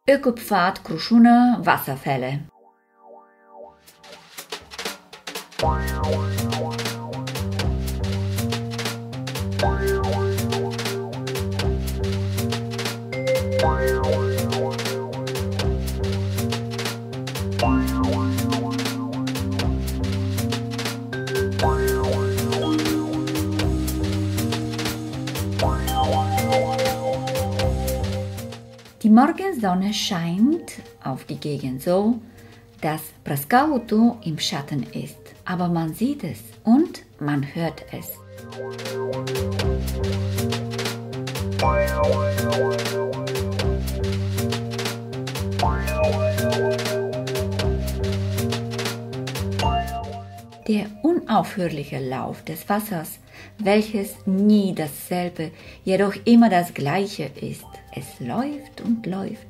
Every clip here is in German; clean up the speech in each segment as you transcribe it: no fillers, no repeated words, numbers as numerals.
Ökopfad Krušuna Wasserfälle. Die Morgensonne scheint auf die Gegend so, dass Prascauto im Schatten ist, aber man sieht es und man hört es. Der unaufhörliche Lauf des Wassers, welches nie dasselbe, jedoch immer das Gleiche ist. Es läuft und läuft.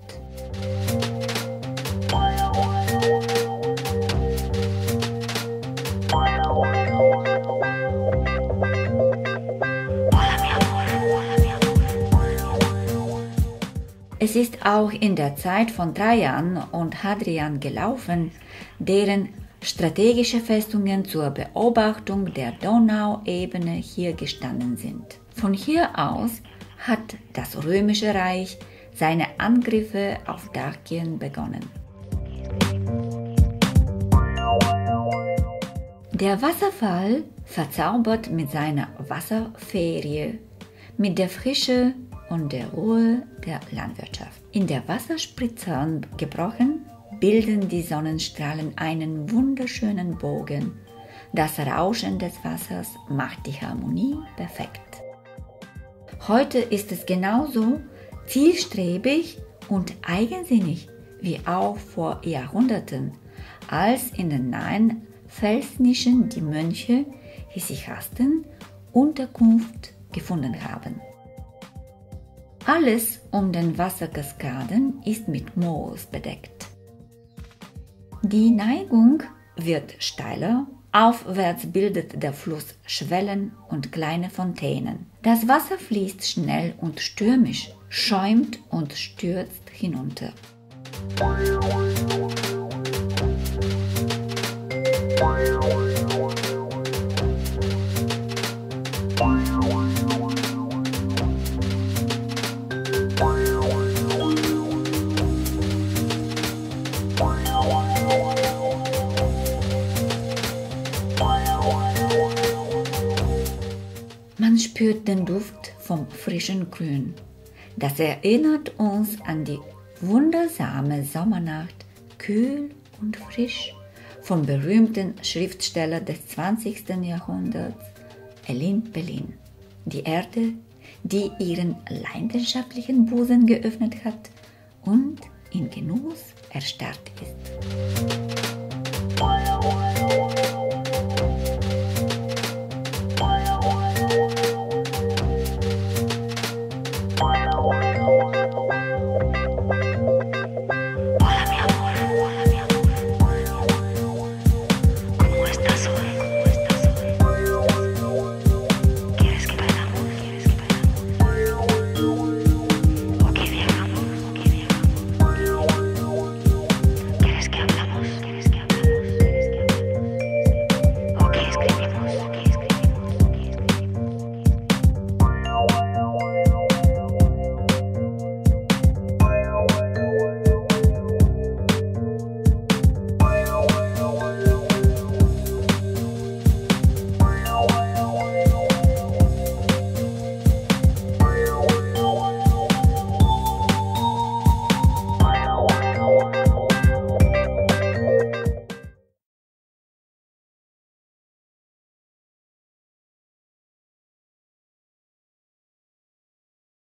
Es ist auch in der Zeit von Trajan und Hadrian gelaufen, deren strategische Festungen zur Beobachtung der Donauebene hier gestanden sind. Von hier aus hat das Römische Reich seine Angriffe auf Dakien begonnen. Der Wasserfall verzaubert mit seiner Wasserferie, mit der Frische und der Ruhe der Landwirtschaft. In der Wasserspritze gebrochen, bilden die Sonnenstrahlen einen wunderschönen Bogen. Das Rauschen des Wassers macht die Harmonie perfekt. Heute ist es genauso zielstrebig und eigensinnig wie auch vor Jahrhunderten, als in den nahen Felsnischen die Mönche Hesychasten Unterkunft gefunden haben. Alles um den Wasserkaskaden ist mit Moos bedeckt. Die Neigung wird steiler, aufwärts bildet der Fluss Schwellen und kleine Fontänen. Das Wasser fließt schnell und stürmisch, schäumt und stürzt hinunter. Man spürt den Duft vom frischen Grün. Das erinnert uns an die wundersame Sommernacht, kühl und frisch, vom berühmten Schriftsteller des 20. Jahrhunderts, Elin Pelin. Die Erde, die ihren leidenschaftlichen Busen geöffnet hat und in Genuss erstarrt ist.